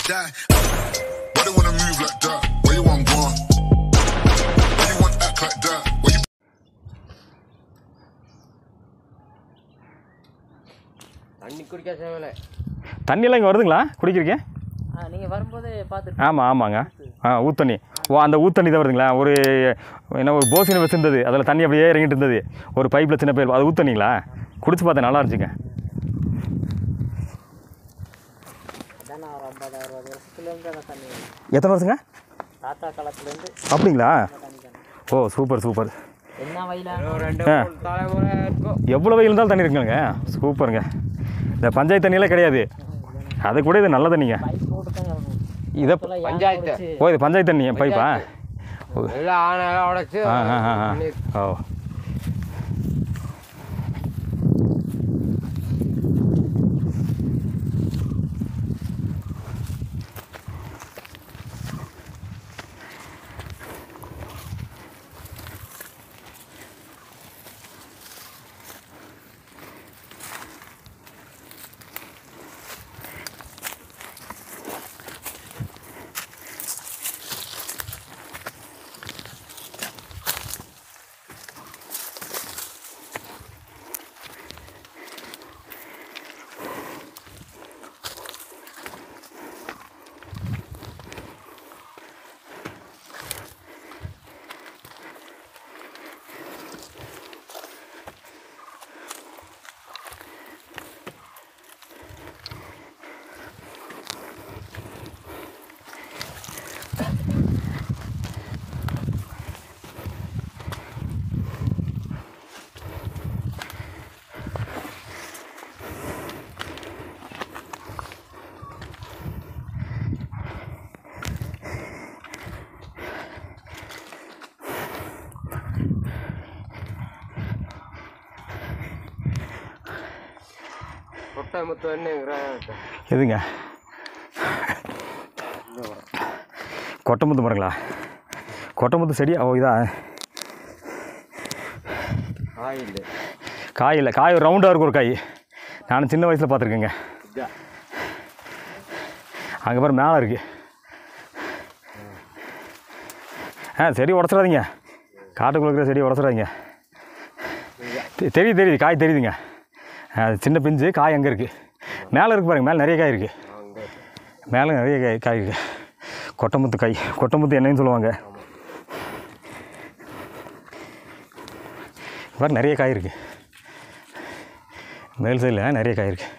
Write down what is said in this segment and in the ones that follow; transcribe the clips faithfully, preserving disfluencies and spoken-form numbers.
die. Why they wanna move like that? Where you want go? Why you want act like that? Where you? தண்ணி குடிக்க தேவையில்லை. தண்ணியெல்லாம் இங்கே வருதுங்களா குடிக்கிறீங்க? நீங்கள் வரும்போது பார்த்துட்டு. ஆமாம் ஆமாங்க. ஆ ஊத்தண்ணி. ஓ அந்த ஊத்தண்ணி தான் வருதுங்களா? ஒரு என்ன ஒரு போசினை வச்சுருந்தது, அதில் தண்ணி அப்படியே இறங்கிட்டு இருந்தது, ஒரு பைப்பில் சின்ன பைப், அது ஊத்தண்ணிங்களா? குடிச்சு பார்த்தேன், நல்லா இருந்துச்சுங்க. எத்தனை வருஷங்க? தாத்தா காலத்துலேருந்து. அப்படிங்களா? Oh super super. என்ன வயலா? எவ்வளோ வெயில் இருந்தாலும் தண்ணி இருக்குங்க. சூப்பருங்க. இந்த பஞ்சாயத்து தண்ணியெல்லாம் கிடையாது, அது கூட இது நல்ல தண்ணிங்க. இதை பஞ்சாயத்து. ஓ இது பஞ்சாயத்து தண்ணி பைப்பா? ஆ ஆ ஆ ஓ எதுங்க? கொட்டமுத்து மரங்களா? கொட்டமுத்து செடி. ஓ இதா காய் இல்லை? காய் இல்லை, காய் ரவுண்டாக இருக்கும் ஒரு காய். நான் சின்ன வயசில் பார்த்துருக்கேங்க. அங்கே பாரு மேலே இருக்குது. ஆ செடி உடச்சிடாதீங்க, காட்டுக்குள்ள இருக்கிற செடி உடச்சிடாதீங்க. தெரியுது தெரியுது, காய் தெரியுதுங்க. அது சின்ன பிஞ்சு காய் அங்கே இருக்குது. மேலே இருக்குது பாருங்கள், மேலே நிறைய காய் இருக்குது. மேலே நிறைய காய் காய் இருக்குது. கொட்டமுத்து காய், கொட்டமுத்து என்னன்னு சொல்லுவாங்க. பாரு நிறைய காய் இருக்குது, மேல் சைடில் நிறைய காய் இருக்குது.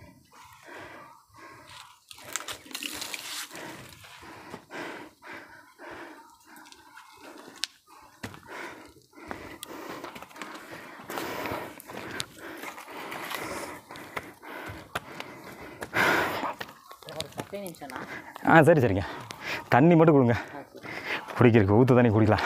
ஆ சரி சரிங்க. தண்ணி மட்டும் கொடுங்க குடிக்கிறதுக்கு, ஊற்று தண்ணி குடிக்கலாம்.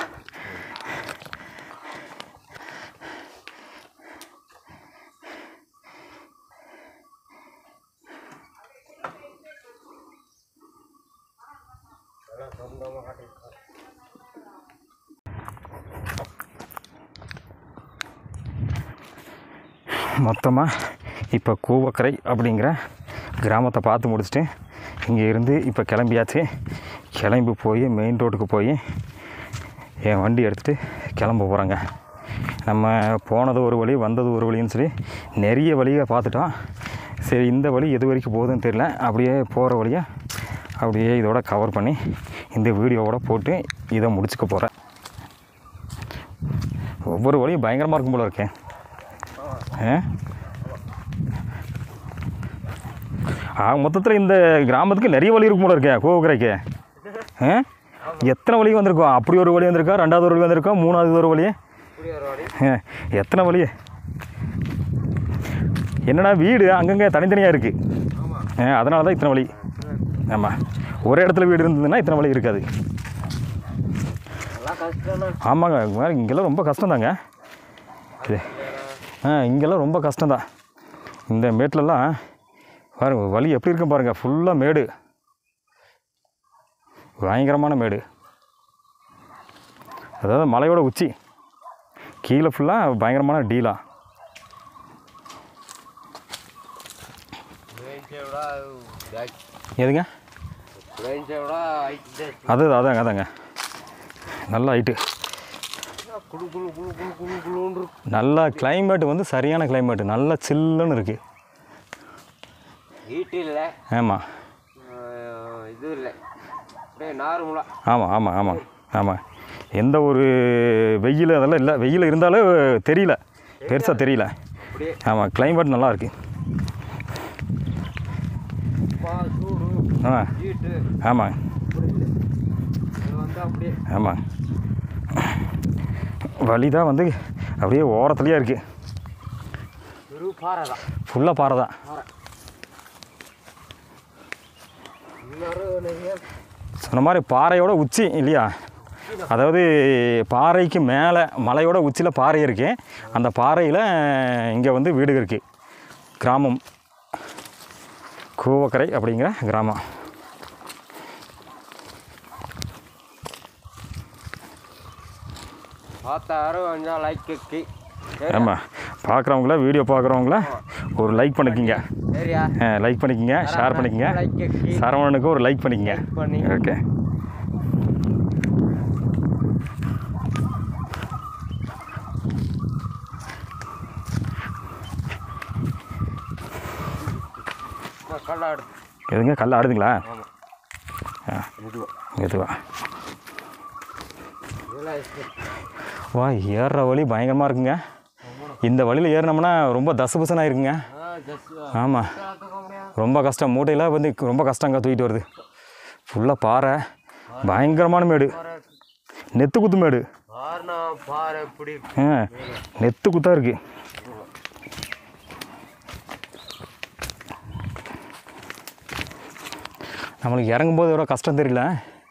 மொத்தமாக இப்போ கூவக்கரை அப்படிங்கிற கிராமத்தை பார்த்து முடிச்சுட்டு இங்கே இருந்து இப்போ கிளம்பியாச்சு. கிளம்பி போய் மெயின் ரோட்டுக்கு போய் என் வண்டி எடுத்துகிட்டு கிளம்ப போகிறேங்க. நம்ம போனது ஒரு வழி, வந்தது ஒரு வழின்னு சொல்லி நிறைய வழியை பார்த்துட்டோம். சரி இந்த வழி எது வரைக்கும் போகுதுன்னு தெரியல, அப்படியே போகிற வழியை அப்படியே இதோட கவர் பண்ணி இந்த வீடியோவோட போட்டு இதை முடிச்சுக்க போகிறேன். ஒவ்வொரு வழியும் பயங்கரமாக இருக்கும் போல இருக்கேன். ஆ மொத்தத்தில் இந்த கிராமத்துக்கு நிறைய வழி இருக்கும் போல இருக்கேன். கோவக்கரைக்கு எத்தனை வழி வந்திருக்கோம்? அப்படி ஒரு வழி வந்திருக்கா, ரெண்டாவது ஒரு வழி வந்திருக்கா, மூணாவது ஒரு வழி, எத்தனை வழி. என்னடா வீடு அங்கங்கே தனித்தனியாக இருக்குது, அதனால தான் இத்தனை வழி. ஆமாம், ஒரே இடத்துல வீடு இருந்ததுன்னா இத்தனை வழி இருக்காது. ஆமாங்க, இங்கெல்லாம் ரொம்ப கஷ்டம்தாங்க. இது ஆ இங்கெல்லாம் ரொம்ப கஷ்டம்தான். இந்த மேட்லலாம் பாருங்க வழி எப்படி இருக்கும் பாருங்கள். ஃபுல்லாக மேடு, பயங்கரமான மேடு. அதாவது மலையோட உச்சி, கீழே ஃபுல்லாக பயங்கரமான டீலா. எதுங்க? அது அதாங்க அதாங்க நல்ல ஹைட்டு. நல்லா கிளைமேட் வந்து சரியான கிளைமேட்டு, நல்லா சில்லுன்னு இருக்குது. ஹீட் இல்லை. ஆமாம் இது இல்லை, நார்மலாக. ஆமாம் ஆமாம் ஆமாம் ஆமாம். எந்த ஒரு வெயில் அதெல்லாம் இல்லை. வெயில் இருந்தாலும் தெரியல, பெருசாக தெரியல. ஆமாம் கிளைமேட் நல்லா இருக்குது. ஆ ஆமாம் ஆமாம். வழி தான் வந்து அப்படியே ஓரத்துலேயே இருக்குது. ஃபுல்லாக பாறை தான். சொன்ன மாதிரி பாறையோட உச்சி இல்லையா, அதாவது பாறைக்கு மேலே மலையோட உச்சியில் பாறை இருக்குது. அந்த பாறையில் இங்கே வந்து வீடு இருக்குது. கிராமம் கூவக்கரை அப்படிங்கிற கிராமம். ஆமாம், பார்க்குறவங்கள வீடியோ பார்க்குறவங்கள ஒரு லைக் பண்ணிக்கிங்க, லைக் பண்ணிக்கிங்க, ஷேர் பண்ணிக்கிங்க. சரவணனுக்கு ஒரு லைக் பண்ணிக்கிங்க. ஓகே. எதுங்க கல் ஆடுதுங்களா? மெதுவா வா. ஏறுற வழி பயங்கரமாக இருக்குங்க. இந்த வழியில் ஏறினோம்னா ரொம்ப தசபுசனாக இருக்குங்க. ஆமாம், ரொம்ப கஷ்டம். மூட்டையில் வந்து ரொம்ப கஷ்டங்க தூக்கிட்டு வருது. ஃபுல்லாக பாறை, பயங்கரமான மேடு, நெத்து குத்து மேடு. ஆ நெத்து குத்தாக இருக்குது. நம்மளுக்கு இறங்கும்போது எவ்வளோ கஷ்டம் தெரியல.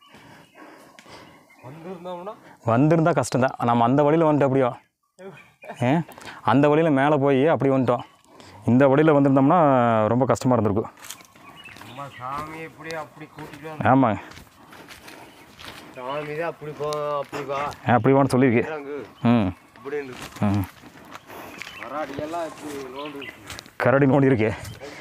வந்திருந்தா கஷ்டம்தான். நம்ம அந்த வழியில் வந்துட்டோம். அப்படியோ ஏ அந்த வழியில் மேலே போய் அப்படி வந்துட்டோம். இந்த வழியில் வந்திருந்தோம்னா ரொம்ப கஷ்டமாக இருந்திருக்கும். ஆமாங்க, அப்படி வான்னு சொல்லியிருக்கு. ம் ம் கரடி நோண்டி இருக்கு.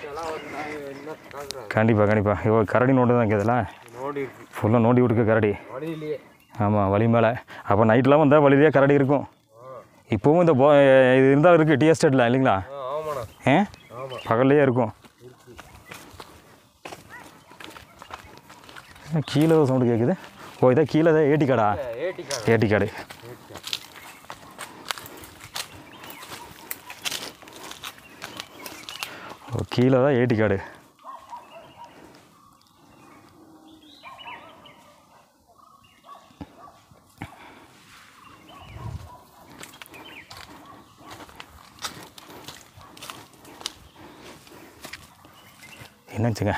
கண்டிப்பாக கண்டிப்பாக. இவ்வளோ கரடி நோண்டு தான் இதெல்லாம் ஃபுல்லாக நோண்டி விட்டுருக்கு கரடி. ஆமாம், வழி மேலே. அப்போ நைட்லாம் வந்தால் வழியிலே கரடி இருக்கும். இப்போவும் இந்த போ இது இருந்தாலும் இருக்குது டீ எஸ்டேட்டில் இல்லைங்களா? ஏ பகல்லையே இருக்கும். கீழே சவுண்டு கேட்குது. ஓ இதான் கீழே தான் ஏட்டிக்காடா? ஏட்டிக்காடு. ஓ கீழே தான் ஏட்டிக்காடு. என்னச்சுங்க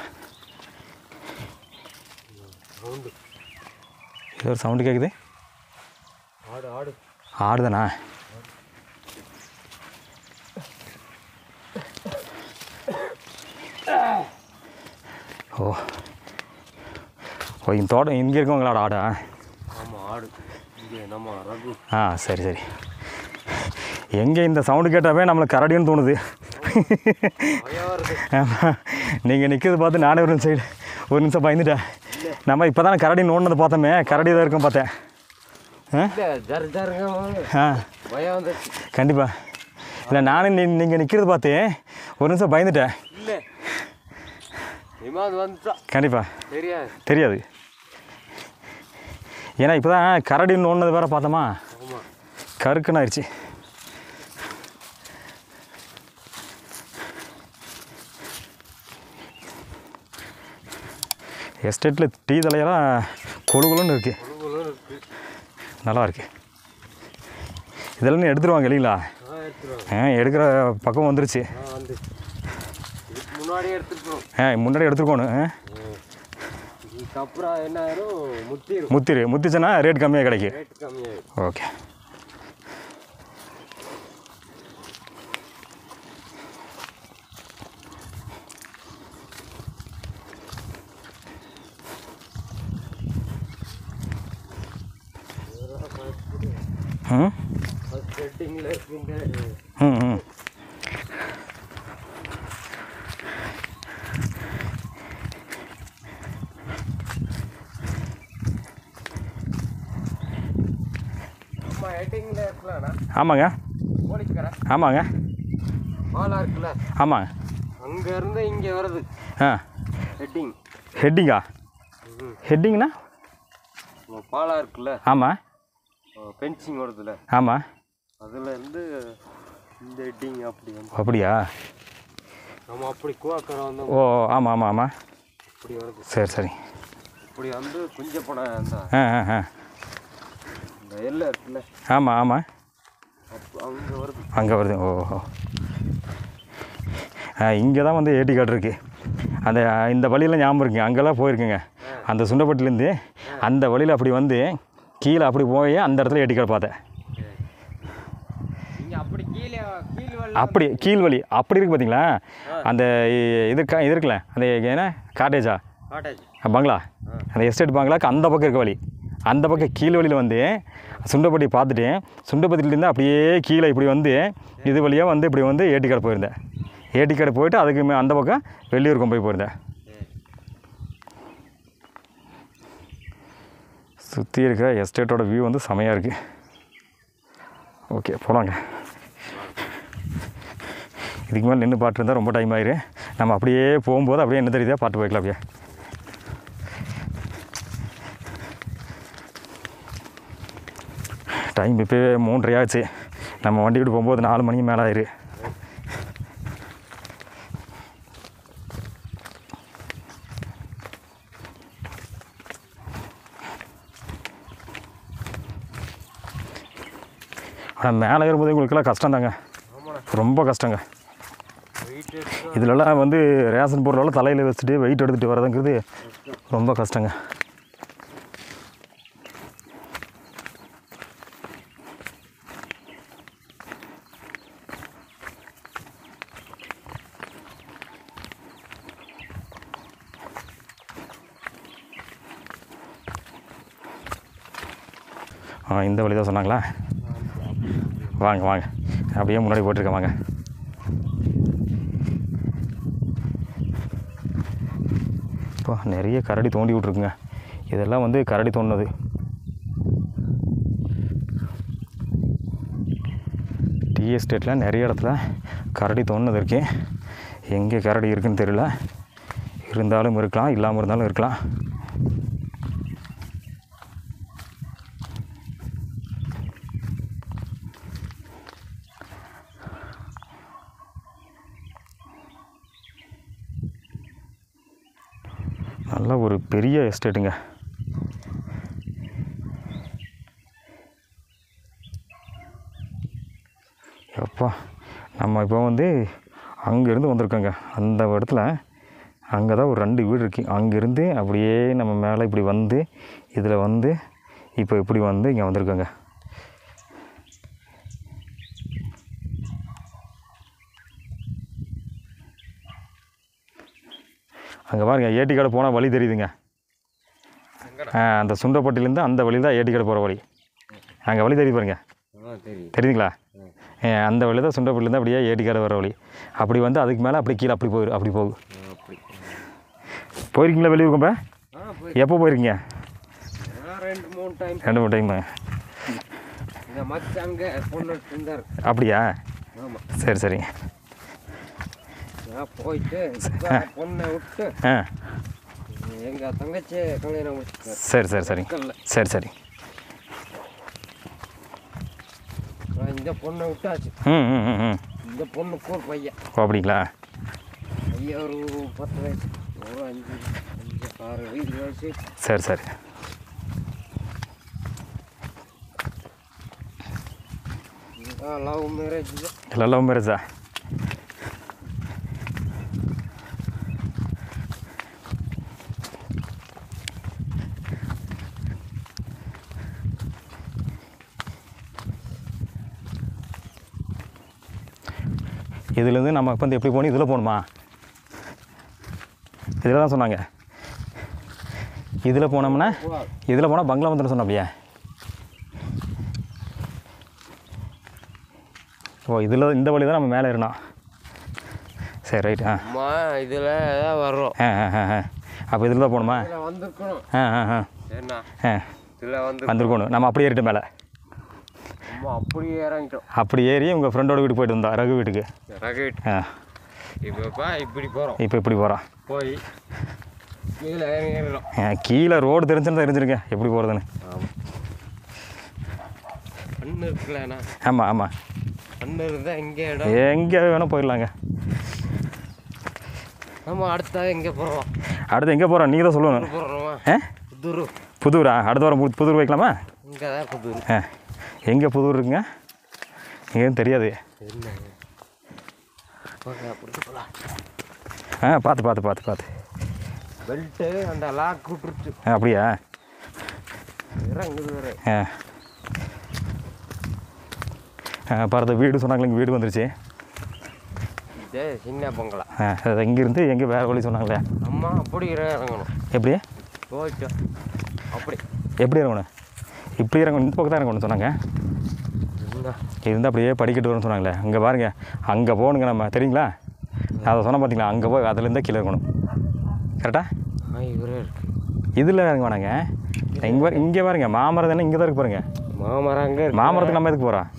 ஏதோ ஒரு சவுண்டு கேட்குது. ஆடு ஆடு ஆடுதானா? ஓ ஓ இந்த தோட்டம் இங்கே இருக்கவங்களோட ஆடா? ஆமாம் ஆடு இங்கே நம்ம ரகு. ஆ சரி சரி. எங்கே இந்த சவுண்டு கேட்டாவே நம்மளுக்கு கரடின்னு தோணுது. ஆமாம், நீங்கள் நிற்கிறது பார்த்து நானே ஒரு சைடு ஒரு நிமிஷம் பயந்துட்டேன். நம்ம இப்போ தானே கரடி நோண்டினதை பார்த்தோமே, கரடி தான் இருக்கும் பார்த்தேன். ஆ கண்டிப்பாக. இல்லை நானும் நீ நீங்கள் நிற்கிறது பார்த்து ஒரு நிமிஷம் பயந்துட்டேன். கண்டிப்பாக தெரியாது. ஏன்னா இப்போ தான் கரடி நோண்டினது வேறு பார்த்தோமா, கருக்குன்னு ஆயிடுச்சு. எஸ்டேட்டில் டீ தலையெல்லாம் கொழுகுலுன்னு இருக்குது, நல்லா இருக்குது. இதெல்லாம் நீ எடுத்துருவாங்க இல்லைங்களா? ஆ எடுக்கிற பக்கம் வந்துருச்சு. முன்னாடியே எடுத்துருக்கோம். ஆ முன்னாடி எடுத்துருக்கோணும். அப்புறம் என்ன ஆயிரும், முத்திரு முத்திரு முத்திச்சுன்னா ரேட் கம்மியாக கிடைக்கும். ரேட் கம்மியாக. ஓகே. ம் ம் ம் நம்ம ஹெட்டிங்கில் இருக்கலாம்ண்ணா ஆமாங்க போலீஸ்கார ஆமாங்க பாலாக இருக்குல்ல ஆமாங்க அங்கேருந்து இங்கே வருது ஆ ஹெட்டிங் ஹெட்டிங்கா ம் ஹெட்டிங்னா நம்ம பாலாக இருக்குல்ல ஆமாம் ஃபென்சிங் வருதுல்ல ஆமாம் அதுலேருந்து இந்த ஹெட்டிங் அப்படி வந்து அப்படியா நம்ம அப்படி கூவாக்கரை வந்து ஓ ஆமாம் ஆமாம் ஆமாம் இப்படி வருது சரி சரி இப்படி வந்து குஞ்ச படம் அந்த ஆ ஆ ஆ இந்த எல்லை இருக்குல்ல ஆமாம் ஆமாம் அப்போ அங்கே வருது அங்கே வருது ஓஹோ ஆ இங்கே தான் வந்து ஏடி கார்டு இருக்குது அந்த இந்த வழியெல்லாம் ஞாபகம் இருக்குங்க அங்கெல்லாம் போயிருக்குங்க அந்த சுண்டப்பட்டிலேருந்து அந்த வழியில் அப்படி வந்து கீழே அப்படி போய் அந்த இடத்துல ஏடி கார்டு பார்த்தேன் நீங்கள் அப்படி கீழே கீழ் வழி அப்படி கீழ் வழி அப்படி இருக்குது பார்த்தீங்களா அந்த இது க இது இருக்குல்ல அந்த என்ன காட்டேஜா காட்டேஜ் பங்களா அந்த எஸ்டேட் பங்களாக்கு அந்த பக்கம் இருக்க வழி அந்த பக்கம் கீழ் வழியில் வந்து சுண்டப்பட்டி பார்த்துட்டு சுண்டப்பட்டிலேருந்து அப்படியே கீழே இப்படி வந்து இது வழியாக வந்து இப்படி வந்து ஏடிக்காடு போயிருந்தேன் ஏடிக்காடு போயிட்டு அதுக்கு மே- அந்த பக்கம் வெள்ளியூருக்கும் போய் போயிருந்தேன் சுற்றி இருக்கிற எஸ்டேட்டோட வியூ வந்து செமையாக இருக்குது ஓகே போகலாங்க இதுக்கு மேலே நின்று பாட்டு இருந்தால் ரொம்ப டைம் ஆயிரு நம்ம அப்படியே போகும்போது அப்படியே என்ன தெரியுதா பாட்டு போய்க்கலாம் அப்படியே டைம் இப்போவே மூன்றரை ஆச்சு நம்ம வண்டி விட்டு போகும்போது நாலு மணிக்கு மேலே ஆயிரு ஆனால் மேலே ஏறும்போது உங்களுக்கெல்லாம் கஷ்டம் தாங்க ரொம்ப கஷ்டங்க வெயிட் எடுத்து இதிலெல்லாம் வந்து ரேஷன் பொருளெல்லாம் தலையில் வச்சுட்டு வெயிட் எடுத்துகிட்டு வரதுங்கிறது ரொம்ப கஷ்டங்க ஆ இந்த வழி தான் சொன்னாங்களா வாங்க வாங்க அப்படியே முன்னாடி போட்டிருக்கேன் வாங்க இப்போ நிறைய கரடி தோண்டி விட்ருக்குங்க இதெல்லாம் வந்து கரடி தோண்டினது டீ எஸ்டேட்டில் நிறைய இடத்துல கரடி தோண்டினது இருக்கு எங்கே கரடி இருக்குன்னு தெரியல இருந்தாலும் இருக்கலாம் இல்லாமல் இருந்தாலும் இருக்கலாம் நல்ல ஒரு பெரிய எஸ்டேட்டுங்க எப்பா நம்ம இப்போ வந்து அங்கேருந்து வந்திருக்கோங்க அந்த இடத்துல அங்கே தான் ஒரு ரெண்டு வீடு இருக்குது அங்கேருந்து அப்படியே நம்ம மேலே இப்படி வந்து இதில் வந்து இப்போ இப்படி வந்து இங்கே வந்திருக்கோங்க அங்கே பாருங்க ஏட்டிக்காடு போனால் வழி தெரியுதுங்க ஆ அந்த சுண்டப்பட்டிலேருந்து அந்த வழி தான் ஏட்டிக்காடு போகிற வழி அங்கே வழி தெரியுது பாருங்க ஆ தெரியும் தெரியுதுங்களா ஆ, அந்த வழி தான் சுண்டப்பட்டிலேருந்து அப்படியே ஏட்டிக்காடு வர வழி அப்படி வந்து அதுக்கு மேலே அப்படி கீழே அப்படி போயிடும் அப்படி போகும் அப்படி போயிருக்கீங்களா வெளியூர் இப்போ ஆ போய் எப்போ போயிருக்கீங்க நான் ரெண்டு மூணு டைம் ரெண்டு மூணு டைமு இந்த மச்ச அங்கே பொண்ணு இருந்தார் அப்படியா ஆமாம் சரி சரிங்க நான் போயிட்டு பொண்ணை விட்டு ஆ எங்கள் தங்கச்சி கல்யாணம் முடிச்சுட்டார் சரி சரி சரி சரி சரி நான் இந்த பொண்ணை விட்டாச்சு ம் ம் ம் ம் இந்த பொண்ணுக்கு ஒரு பையன் ஓ அப்படிங்களா பையன் ஒரு பத்து வயசு ஒரு அஞ்சு அஞ்சு ஆறு வயசு வயசு சரி சரி இதுதான் லவ் மேரேஜ் இல்லை லவ் மேரேஜா இதுலேருந்து நம்ம இப்போ வந்து எப்படி போகணும் இதில் போகணுமா இதில் தான் சொன்னாங்க இதில் போனோம்னா இதில் போனால் பங்களா வந்துடும் சொன்ன அப்படியே ஓ இதில் இந்த வழி தான் நம்ம மேலே ஏறணும் சரி ரைட் ஆ அம்மா இதில் தான் வர்றோம் ஆ ஆ ஆ ஆ அப்போ இதில் தான் போகணுமா இதில் வந்திருக்கணும் ஆ ஆ ஆ சரிண்ணா ஆ இதில் வந்து வந்திருக்கணும் நம்ம அப்படியே ஏறிட்டு மேலே அம்மா அப்படியே இறங்கிட்டோம். அப்படி ஏறி உங்கள் ஃப்ரெண்டோட வீட்டுக்கு போயிட்டு வந்தா ரகு வீட்டுக்கு. ரகு வீட்டு. ஆ இப்போப்பா இப்படி போகிறோம். இப்போ இப்படி போகிறோம். போய் கீழே இறங்கிடணும். கீழே ரோடு தெரிஞ்சுன்னு தெரிஞ்சிருக்கேன் எப்படி போகிறதுன்னு. ஆமாம் கண்ணு இருக்குல்லண்ணா. ஆமாம் ஆமாம் கண்ணு இருந்தால் எங்கே இடம் எங்கே வேணால் போயிடலாங்க. ஆமாம் அடுத்தா எங்கே போகிறோம்? அடுத்து எங்கே போகிறோம் நீங்கள் தான் சொல்லணும். போகிறோமா? ஆ புதூர். புதூரா? அடுத்த வாரம் புதூர் வைக்கலாமா? இங்கே தான் புதூர். ஆ எங்கே புதூர் இருக்குங்க? எங்கேயும் தெரியாது. என்ன அப்படி போகலாம். ஆ பார்த்து பார்த்து பார்த்து பார்த்து பெல்ட்டு அந்த லாக் விட்டுருச்சு. ஆ அப்படியா? இறங்குது வேறு. ஆ ஆ பார்த்து வீடு சொன்னாங்களே, இங்கே வீடு வந்துருச்சு. இதே சின்ன பொங்கலா. ஆ அது இங்கேருந்து எங்கே வேறு வழி சொன்னாங்களே. அம்மா அப்படி இறங்கணும். எப்படி போயிட்டோம். அப்படி எப்படி இறங்கணும்? இப்படி இறங்கணும், இந்த பக்கம் தான் இறங்கணும்னு சொன்னாங்க. இருந்தால் அப்படியே படிக்கட்டு வரும்னு சொன்னாங்களே. அங்கே பாருங்கள், அங்கே போகணுங்க நம்ம, தெரியுங்களா? நான் அதை சொன்ன பார்த்தீங்களா, அங்கே போய் அதுலேருந்தே கீழே இருக்கணும். கரெக்டாக? ஆ இவரே இருக்கு. இதில் இறங்க வேணாங்க, இங்கே இங்கே பாருங்க, மாமரம் தானே இங்கே தான் இருக்கு பாருங்க. மாமரம் அங்கே இருக்கு. மாமரத்துக்கு நம்ம எதுக்கு போகிறோம்?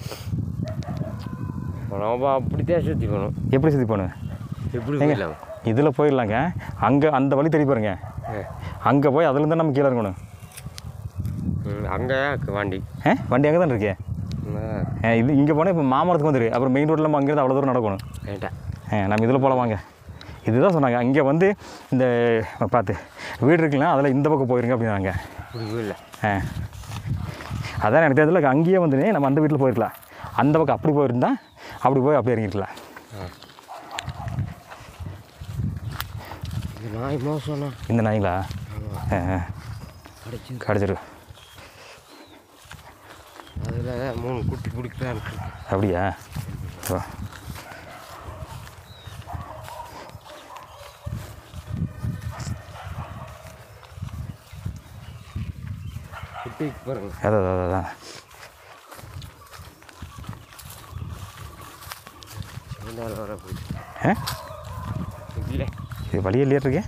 நம்ம அப்படித்தான் சுற்றி போகணும். எப்படி சுற்றி போகணும்? எப்படி போயிடலாம்? இதில் போயிடலாங்க. அங்கே அந்த வழி தெரிய பாருங்க, அங்கே போய் அதுலேருந்து நம்ம கீழே இருக்கணும். அங்கே வண்டி. ஆ வண்டி அங்கே தான் இருக்கே. இது இங்கே போனால் இப்போ மாமரத்துக்கு வந்துரு, அப்புறம் மெயின் ரோட்டில் நம்ம அங்கேருந்து அவ்வளோ தூரம் நடக்கணும். வேண்டாம். ஆ நம்ம இதில் போகலாம் வாங்க. இதுதான் சொன்னாங்க. அங்கே வந்து இந்த பார்த்து வீடு இருக்குங்களா, அதில் இந்த பக்கம் போயிருங்க அப்படின்னாங்க. இல்லை. ஆ அதான் எனக்கு தெரிஞ்சதில்ல. அங்கேயே வந்து நம்ம அந்த வீட்டில் போயிருக்கலாம். அந்த பக்கம் அப்படி போயிருந்தா அப்படி போய் அப்படி இறங்கிருக்கலாம். நாய் மோசம்ண்ணா. இந்த நாய்ங்களா? ஆ கடிச்சு கடிச்சிரு. அதில் மூணு குட்டி பிடிக்கிறான். அப்படியா? குட்டிக்கு பாருங்க. அதான் அதான் அதான் வர ஆ இல்லை, இது வழி இல்லையா இருக்கு?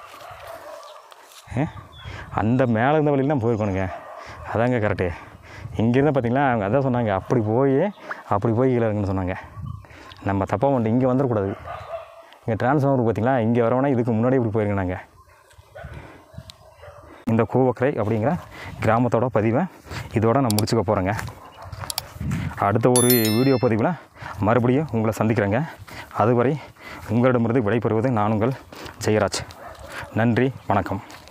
அந்த மேலே இருந்த வழியில் தான் போயிருக்கணுங்க. அதாங்க கரெக்டு. இங்கேருந்து பார்த்தீங்களா, அவங்க அதான் சொன்னாங்க, அப்படி போய் அப்படி போய் கீழே இருக்குன்னு சொன்னாங்க. நம்ம தப்பாக வந்துட்டு இங்கே வந்துடக்கூடாது. இங்கே டிரான்ஸ்ஃபார்மர் பார்த்தீங்களா, இங்கே வரவோனா இதுக்கு முன்னாடியே இப்படி போயிருங்க. நாங்கள் இந்த கூவக்கரை அப்படிங்கிற கிராமத்தோட பதிவை இதோட நான் முடிச்சுக்க போகிறேங்க. அடுத்த ஒரு வீடியோ பதிவில் மறுபடியும் உங்களை சந்திக்கிறேங்க. அதுவரை உங்களிடமிருந்து விடைபெறுவது நான் உங்கள் ஜெயராஜ். நன்றி, வணக்கம்.